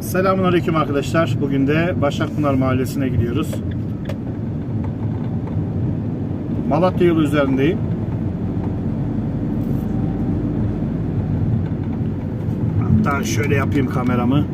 Selamünaleyküm arkadaşlar. Bugün de Başakpınar Mahallesi'ne gidiyoruz. Malatya yolu üzerindeyim. Hatta şöyle yapayım kameramı.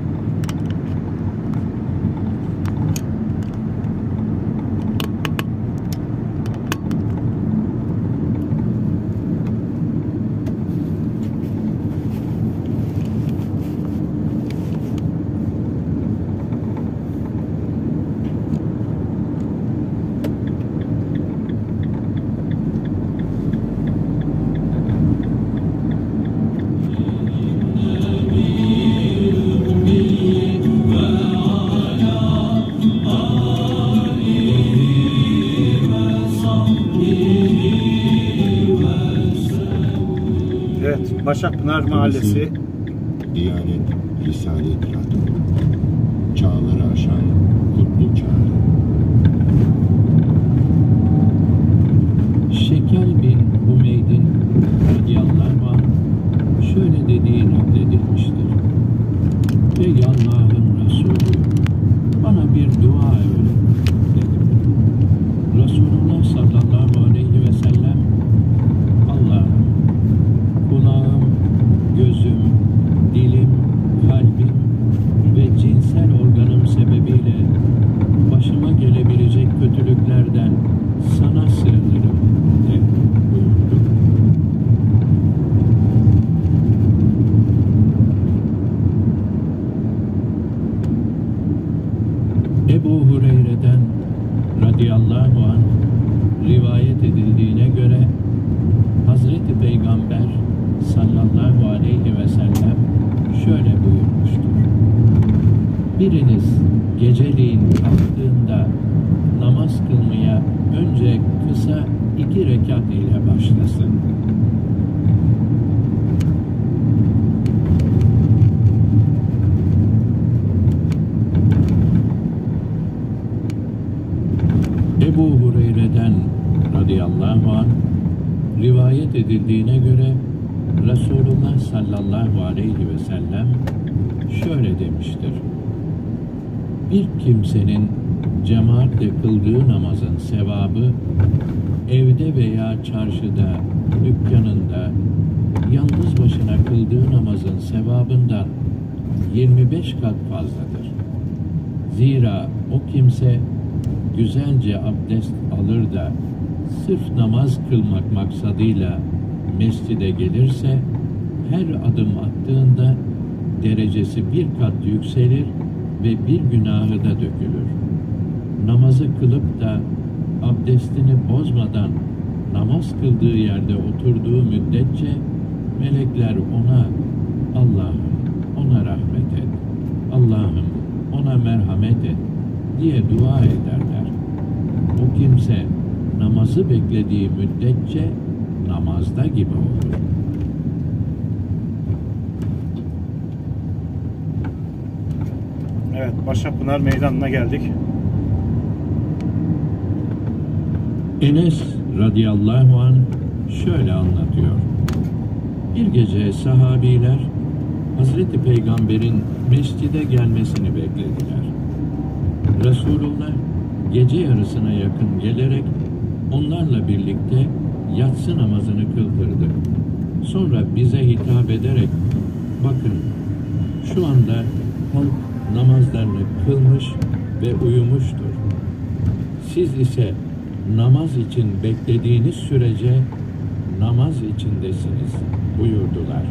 Evet, Başakpınar Mahallesi. Diyanet, Risalet Radyo. Çağları aşan kutlu çağrı. Şekel bin Humeyd'in radıyallahu anh şöyle dediği nakledilmiştir. Ey Allah'ın Resulü, bana bir dua öğret dedi. Resulullah sallallahu aleyhi ve sellem, Allah'ım, kulağım, gözüm, dilim, kalbim ve cinsel organım sebebiyle başıma gelebilecek kötülüklerden sana sığınırım de buyurdu. Ebu Hureyre'den radıyallahu anh rivayet edildiğine göre Hazreti Peygamber sallallahu aleyhi ve sellem şöyle buyurmuştur. Biriniz geceliğin kalktığında namaz kılmaya önce kısa 2 rekat ile başlasın. Ebu Hureyre'den radıyallahu anh rivayet edildiğine göre Resulullah sallallahu aleyhi ve sellem şöyle demiştir. Bir kimsenin cemaatle kıldığı namazın sevabı evde veya çarşıda, dükkanında yalnız başına kıldığı namazın sevabından 25 kat fazladır. Zira o kimse güzelce abdest alır da sırf namaz kılmak maksadıyla mescide gelirse her adım attığında derecesi 1 kat yükselir ve bir günahı da dökülür. Namazı kılıp da abdestini bozmadan namaz kıldığı yerde oturduğu müddetçe melekler ona Allah'ım ona rahmet et, Allah'ım ona merhamet et diye dua ederler. O kimse namazı beklediği müddetçe namazda gibi olur. Evet, Başakpınar Meydanı'na geldik. Enes radıyallahu anh şöyle anlatıyor. Bir gece sahabiler Hazreti Peygamber'in mescide gelmesini beklediler. Resulullah gece yarısına yakın gelerek onlarla birlikte yatsı namazını kıldırdı. Sonra bize hitap ederek, bakın şu anda halk namazlarını kılmış ve uyumuştur. Siz ise namaz için beklediğiniz sürece namaz içindesiniz buyurdular.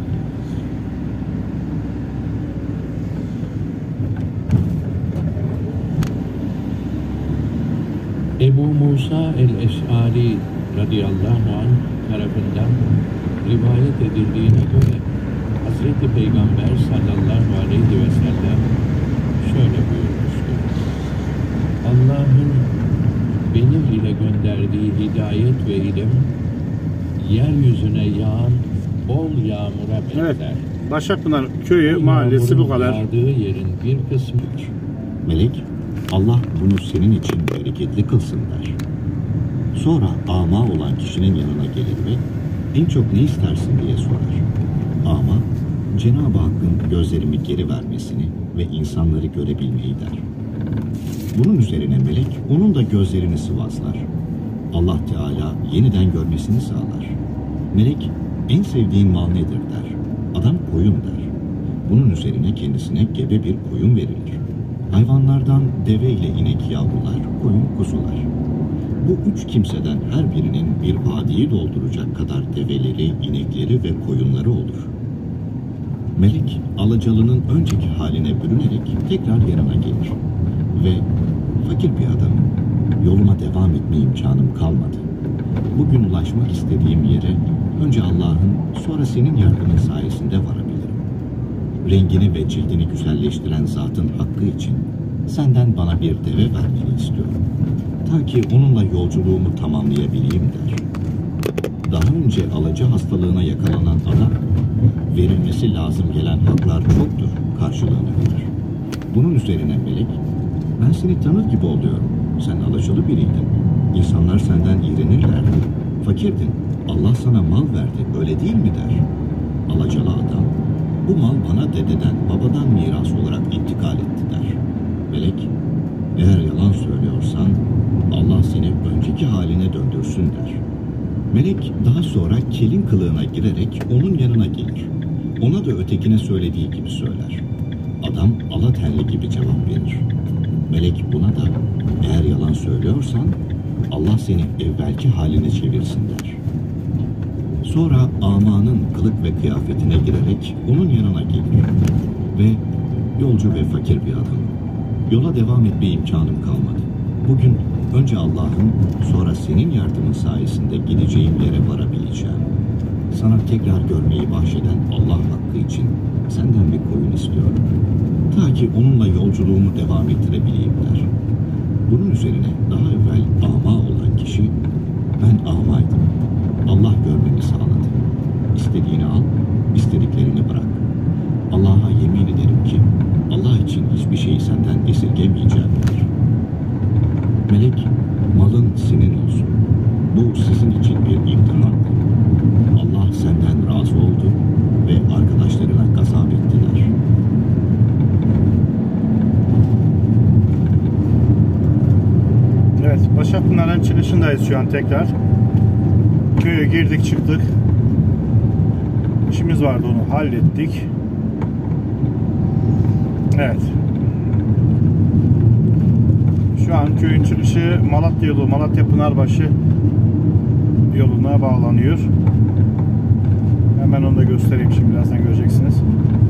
Ebu Musa el-Eş'ari radıyallahu anh tarafından rivayet edildiğine göre Hazreti Peygamber sallallahu aleyhi ve sellem şöyle buyurmuştur. Allah'ın benim ile gönderdiği hidayet ve ilim yeryüzüne yağan bol yağmura benzer. Evet, Başakpınar köyü, mahallesi bu kadar. Yağdığı yerin bir kısmı. Melek, Allah bunu senin için bereketli kılsın der. Sonra ama olan kişinin yanına gelir ve en çok ne istersin diye sorar. Ama Cenab-ı Hakk'ın gözlerimi geri vermesini ve insanları görebilmeyi der. Bunun üzerine melek onun da gözlerini sıvazlar. Allah Teala yeniden görmesini sağlar. Melek, en sevdiğin mal nedir der. Adam koyun der. Bunun üzerine kendisine gebe bir koyun verilir. Hayvanlardan deve ile inek yavrular, koyun kuzular. Bu üç kimseden her birinin bir vadiyi dolduracak kadar develeri, inekleri ve koyunları olur. Melek, Alacalı'nın önceki haline bürünerek tekrar yanına gelir. Ve fakir bir adamım, yoluma devam etme imkanım kalmadı. Bugün ulaşmak istediğim yere önce Allah'ın, sonra senin yardımın sayesinde varabilirim. Rengini ve cildini güzelleştiren zatın hakkı için senden bana bir deve vermeni istiyorum. Ta ki onunla yolculuğumu tamamlayabileyim der. Daha önce alaca hastalığına yakalanan adam, verilmesi lazım gelen haklar çoktur karşılığını verir. Bunun üzerine melek, ben seni tanır gibi oluyorum. Sen alacalı biriydin. İnsanlar senden iğrenirlerdi. Fakirdin. Allah sana mal verdi. Öyle değil mi der. Alacalı adam, bu mal bana dededen, babadan miras olarak intikal etti der. Melek, eğer yalan söylüyorsan Allah seni önceki haline döndürsün der. Melek daha sonra kelin kılığına girerek onun yanına gelir. Ona da ötekine söylediği gibi söyler. Adam ala tenli gibi cevap verir. Melek buna da eğer yalan söylüyorsan Allah seni evvelki haline çevirsin der. Sonra amanın kılık ve kıyafetine girerek onun yanına gelir. Ve yolcu ve fakir bir adam. Yola devam etme imkanım kalmadı. Bugün önce Allah'ın, sonra senin yardımın sayesinde gideceğim yere varabileceğim. Sana tekrar görmeyi bahşeden Allah hakkı için senden bir koyun istiyorum. Ta ki onunla yolculuğumu devam ettirebileyim der. Bunun üzerine daha evvel ama olan kişi, ben amaydım. Allah görmemi sağladı. İstediğini al, istediklerini bırak. Allah'a yemin ederim ki Allah için hiçbir şeyi senden esirgemeyeceğim der. Melek, malın senin olsun. Bu sizin için bir imtihandır. Allah senden razı oldu ve arkadaşlarına gazap ettiler. Evet, Başakpınar'ın çıkışındayız şu an tekrar. Köye girdik çıktık. İşimiz vardı, onu hallettik. Evet. Şu an köyün çıkışı Malatya yolu, Malatya Pınarbaşı yoluna bağlanıyor. Hemen onu da göstereyim, şimdi birazdan göreceksiniz.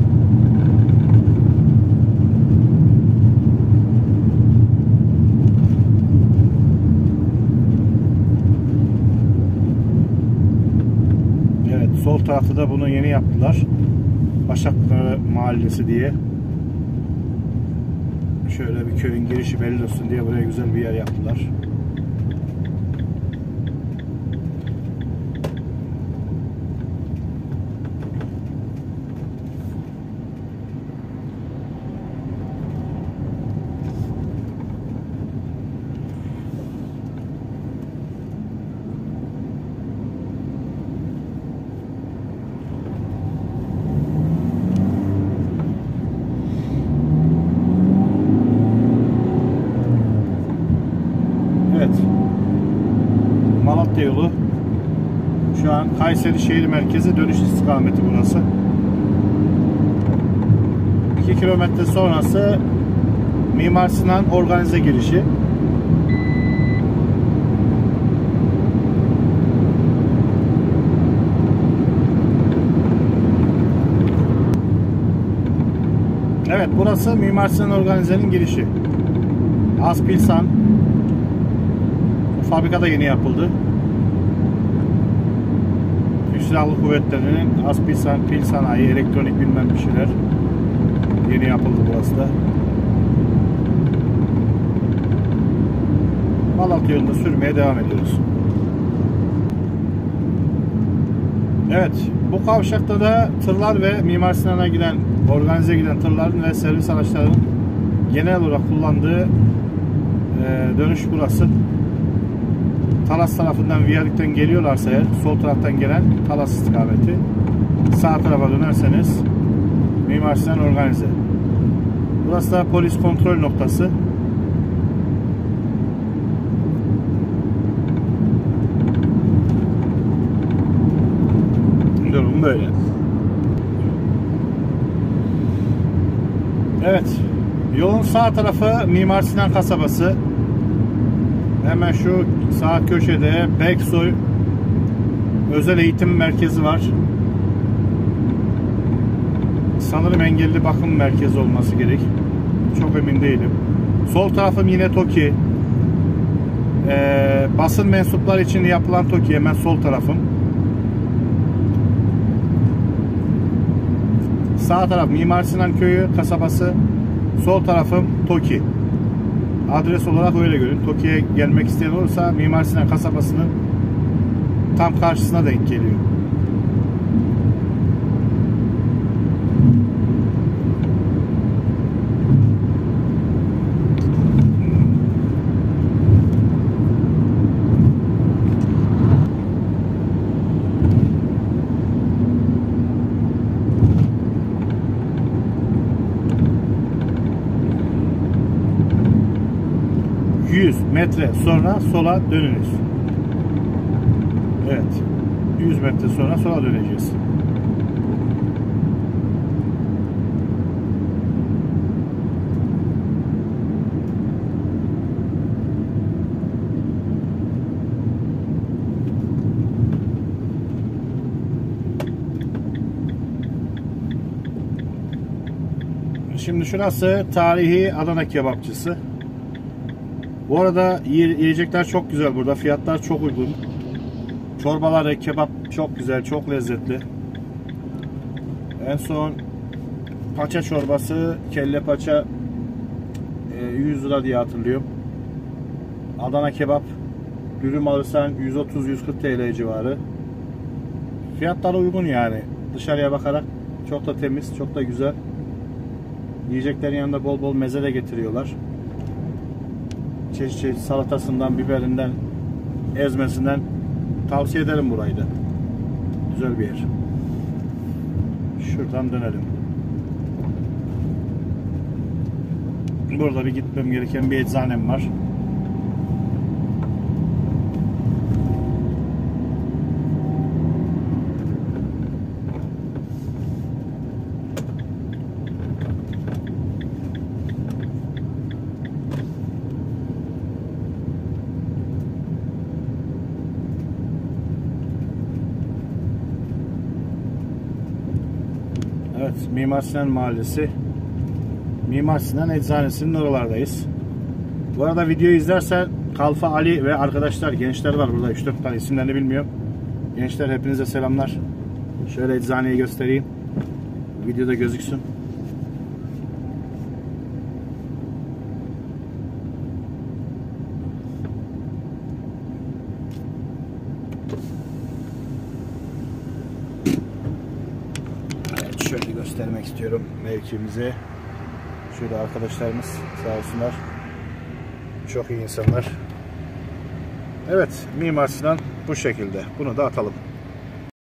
Evet, sol tarafta da bunu yeni yaptılar. Başakpınar Mahallesi diye. Şöyle bir köyün girişi belli olsun diye buraya güzel bir yer yaptılar. Malatya yolu. Şu an Kayseri şehir merkezi dönüş istikameti burası. 2 kilometre sonrası Mimar Sinan organize girişi. Evet, burası Mimar Sinan organizenin girişi. Aspilsan fabrikada yeni yapıldı. Türk Silahlı Kuvvetleri'nin Aspilsan, pil sanayi, elektronik bilmem bir şeyler yeni yapıldı burası da. Malatya yolunda sürmeye devam ediyoruz. Evet, bu kavşakta da tırlar ve Mimar Sinan'a giden, organize giden tırların ve servis araçlarının genel olarak kullandığı dönüş burası. Talas tarafından, Viyadük'ten geliyorlarsa eğer, sol taraftan gelen Talas istikameti, sağ tarafa dönerseniz Mimar Sinan organize. Burası da polis kontrol noktası. Durum böyle. Evet. Yolun sağ tarafı Mimar Sinan kasabası. Hemen şu sağ köşede Beksoy Özel Eğitim Merkezi var. Sanırım engelli bakım merkezi olması gerek. Çok emin değilim. Sol tarafım yine TOKİ. Basın mensupları için yapılan TOKİ hemen sol tarafım. Sağ taraf Mimar Sinan Köyü kasabası. Sol tarafım TOKİ. Adres olarak öyle görün. TOKİ'ye gelmek isteyen olursa Mimar Sinan kasabasının tam karşısına denk geliyor. Metre sonra sola dönünüz. Evet. 100 metre sonra sola döneceğiz. Şimdi şurası tarihi Adana kebapçısı. Bu arada yiyecekler çok güzel burada. Fiyatlar çok uygun. Çorbaları, kebap çok güzel, çok lezzetli. En son paça çorbası, kelle paça 100 lira diye hatırlıyorum. Adana kebap dürüm alırsan 130-140 TL civarı. Fiyatlar uygun yani. Dışarıya bakarak çok da temiz, çok da güzel. Yiyeceklerin yanında bol bol meze de getiriyorlar. Çeşit salatasından, biberinden, ezmesinden tavsiye ederim burayı da. Güzel bir yer. Şuradan dönelim. Burada bir gitmem gereken bir eczanem var. Evet, Mimar Sinan Mahallesi, Mimar Sinan Eczanesinin oralardayız. Bu arada videoyu izlersen Kalfa Ali ve arkadaşlar, gençler var burada, 3-4 tane, isimlerini bilmiyorum. Gençler, hepinize selamlar. Şöyle eczaneyi göstereyim. Videoda gözüksün. Şöyle göstermek istiyorum mevkimizi. Şurada arkadaşlarımız sağ olsunlar. Çok iyi insanlar. Evet, Mimar Sinan bu şekilde. Bunu da atalım.